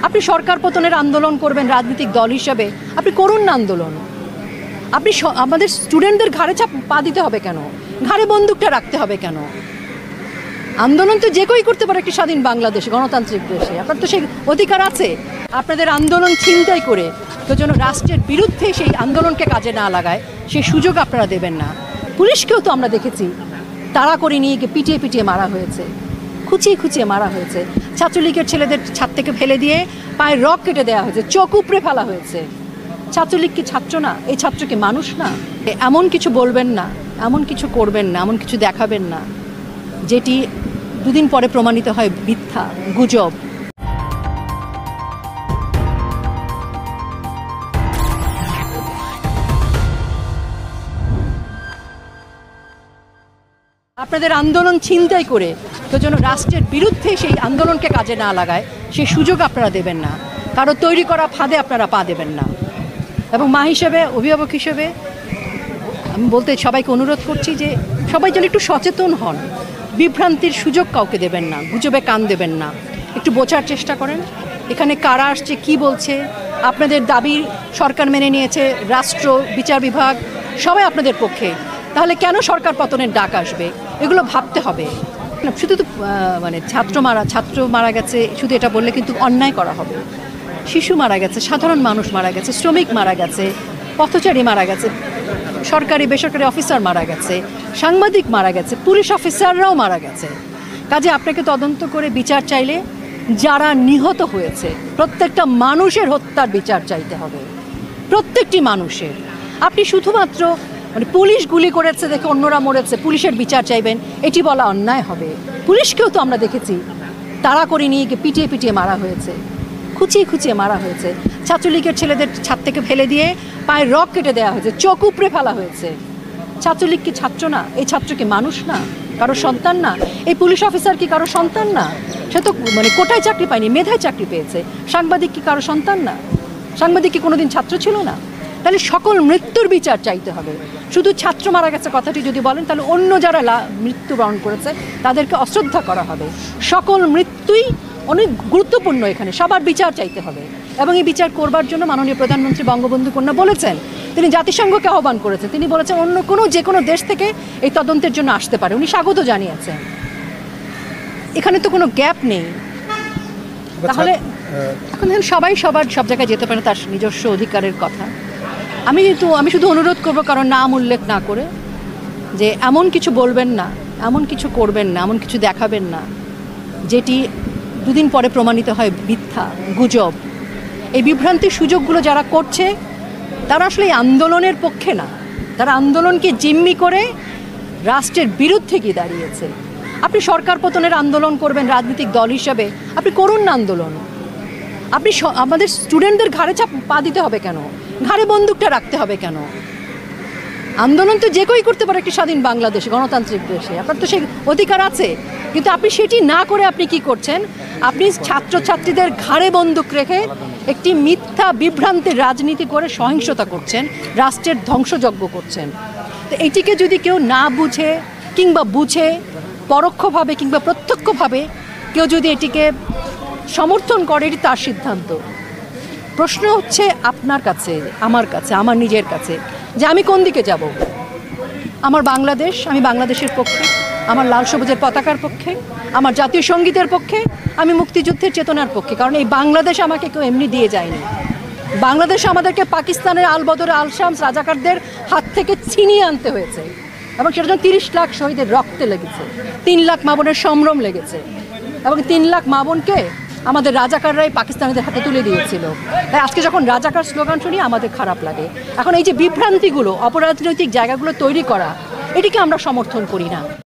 আপনি সরকার পতনের আন্দোলন করবেন রাজনৈতিক দল হিসেবে, আপনি করুন না আন্দোলন। আপনি আমাদের স্টুডেন্টদের ঘাড়ে পা দিতে হবে কেন? ঘাড়ে বন্দুকটা রাখতে হবে কেন? আন্দোলন তো যে কেউই করতে পারে একটি স্বাধীন বাংলাদেশে, গণতান্ত্রিক দেশে। আপনার তো সেই অধিকার আছে। আপনাদের আন্দোলন ছিনতাই করে তো যেন রাষ্ট্রের বিরুদ্ধে সেই আন্দোলনকে কাজে না লাগায় সেই সুযোগ আপনারা দেবেন না। পুলিশকেও তো আমরা দেখেছি তাড়া করে নিয়ে গিয়ে পিটিয়ে পিটিয়ে মারা হয়েছে, খুঁচিয়ে খুঁচিয়ে মারা হয়েছে। ছাত্রলীগের ছেলেদের ছাদ থেকে ফেলে দিয়ে পায়ের রক কেটে দেওয়া হয়েছে, চোখ উপড়ে ফেলা হয়েছে। ছাত্রলীগ কি ছাত্র না? এই ছাত্র কি মানুষ না? এমন কিছু বলবেন না, এমন কিছু করবেন না, এমন কিছু দেখাবেন না যেটি দুদিন পরে প্রমাণিত হয় মিথ্যা, গুজব। আপনাদের আন্দোলন ছিনতাই করে তো যেন রাষ্ট্রের বিরুদ্ধে সেই আন্দোলনকে কাজে না লাগায় সেই সুযোগ আপনারা দেবেন না। কারো তৈরি করা ফাঁদে আপনারা পা দেবেন না। এবং মা হিসেবে, অভিভাবক হিসেবে আমি বলতে সবাইকে অনুরোধ করছি যে সবাই যেন একটু সচেতন হন। বিভ্রান্তির সুযোগ কাউকে দেবেন না, গুজবে কান দেবেন না। একটু বোঝার চেষ্টা করেন এখানে কারা আসছে, কি বলছে। আপনাদের দাবি সরকার মেনে নিয়েছে, রাষ্ট্র, বিচার বিভাগ সবাই আপনাদের পক্ষে। তাহলে কেন সরকার পতনের ডাক আসবে? এগুলো ভাবতে হবে। শুধু তো ছাত্র মারা গেছে শুধু এটা বললে কিন্তু অন্যায় করা হবে। শিশু মারা গেছে, সাধারণ মানুষ মারা গেছে, শ্রমিক মারা গেছে, পথচারী মারা গেছে, সরকারি বেসরকারি অফিসার মারা গেছে, সাংবাদিক মারা গেছে, পুলিশ অফিসাররাও মারা গেছে। কাজে আপনাকে তদন্ত করে বিচার চাইলে যারা নিহত হয়েছে প্রত্যেকটা মানুষের হত্যার বিচার চাইতে হবে, প্রত্যেকটি মানুষের। আপনি শুধুমাত্র পুলিশ গুলি করেছে দেখে অন্যরা মরেছে, পুলিশের বিচার চাইবেন, এটি বলা অন্যায় হবে। পুলিশকেও তো আমরা দেখেছি তাড়া করে নিয়ে গিয়ে পিটিয়ে পিটিয়ে মারা হয়েছে, খুঁচিয়ে খুঁচিয়ে মারা হয়েছে। ছাত্রলীগের ছেলেদের ছাদ থেকে ফেলে দিয়ে পায়ের রক কেটে দেওয়া হয়েছে, চোখ উপড়ে ফেলা হয়েছে। ছাত্রলীগ কি ছাত্র না? এই ছাত্র কি মানুষ না? কারো সন্তান না? এই পুলিশ অফিসার কি কারো সন্তান না? সে তো কোটায় চাকরি পায়নি, মেধায় চাকরি পেয়েছে। সাংবাদিক কি কারো সন্তান না? সাংবাদিক কি কোনোদিন ছাত্র ছিল না? তাহলে সকল মৃত্যুর বিচার চাইতে হবে। শুধু ছাত্র মারা গেছে কথাটি যদি বলেন তাহলে অন্য যারা মৃত্যুবরণ করেছে তাদেরকে অশ্রদ্ধা করা হবে। সকল মৃত্যুই অনেক গুরুত্বপূর্ণ, এখানে সবার বিচার চাইতে হবে। এবং এই বিচার করবার জন্য মাননীয় প্রধানমন্ত্রী বঙ্গবন্ধু কন্যা বলেছেন, তিনি জাতিসংঘকে আহ্বান করেছেন। তিনি বলেছেন অন্য যে কোনো দেশ থেকে এই তদন্তের জন্য আসতে পারে, উনি স্বাগত জানিয়েছেন। এখানে তো কোনো গ্যাপ নেই। তাহলে এখন সবাই সব জায়গায় যেতে পারে, তার নিজস্ব অধিকারের কথা। আমি শুধু অনুরোধ করব কারণ নাম উল্লেখ না করে যে এমন কিছু বলবেন না, এমন কিছু করবেন না, এমন কিছু দেখাবেন না যেটি দুদিন পরে প্রমাণিত হয় মিথ্যা, গুজব। এই বিভ্রান্তির সুযোগগুলো যারা করছে তারা আসলে এই আন্দোলনের পক্ষে না, তারা আন্দোলনকে জিম্মি করে রাষ্ট্রের বিরুদ্ধে গিয়ে দাঁড়িয়েছে। আপনি সরকার পতনের আন্দোলন করবেন রাজনৈতিক দল হিসেবে, আপনি করুন না আন্দোলন। আপনি আমাদের স্টুডেন্টদের ঘাড়ে পা দিতে হবে কেন? ঘাড়ে বন্দুকটা রাখতে হবে কেন? আন্দোলন তো যে কেউই করতে পারে একটি স্বাধীন বাংলাদেশে, গণতান্ত্রিক দেশে। আপনার তো সেই অধিকার আছে। কিন্তু আপনি সেটি না করে আপনি কি করছেন? আপনি ছাত্রছাত্রীদের ঘাড়ে বন্দুক রেখে একটি মিথ্যা বিভ্রান্তির রাজনীতি করে সহিংসতা করছেন, রাষ্ট্রের ধ্বংসযজ্ঞ করছেন। তো এটিকে যদি কেউ না বুঝে কিংবা বুঝে পরোক্ষভাবে কিংবা প্রত্যক্ষভাবে কেউ যদি এটিকে সমর্থন করে, এটি তার সিদ্ধান্ত। প্রশ্ন হচ্ছে আপনার কাছে, আমার কাছে, আমার নিজের কাছে যে আমি কোন দিকে যাব। আমার বাংলাদেশ, আমি বাংলাদেশের পক্ষে, আমার লাল সবুজের পতাকার পক্ষে, আমার জাতীয় সঙ্গীতের পক্ষে, আমি মুক্তিযুদ্ধের চেতনার পক্ষে। কারণ এই বাংলাদেশ আমাকে কেউ এমনি দিয়ে যায়নি। বাংলাদেশ আমাদেরকে পাকিস্তানের আলবদর আল শামস রাজাকারদের হাত থেকে ছিনিয়ে আনতে হয়েছে এবং সেটার জন্য 30 লাখ শহীদের রক্তে লেগেছে, 3 লাখ মা বোনের সম্ভ্রম লেগেছে এবং 3 লাখ মা বোনকে আমাদের রাজাকাররাই পাকিস্তানিদের হাতে তুলে দিয়েছিল। তাই আজকে যখন রাজাকার স্লোগান শুনি আমাদের খারাপ লাগে। এখন এই যে বিভ্রান্তিগুলো, অপরাজনৈতিক জায়গাগুলো তৈরি করা, এটিকে আমরা সমর্থন করি না।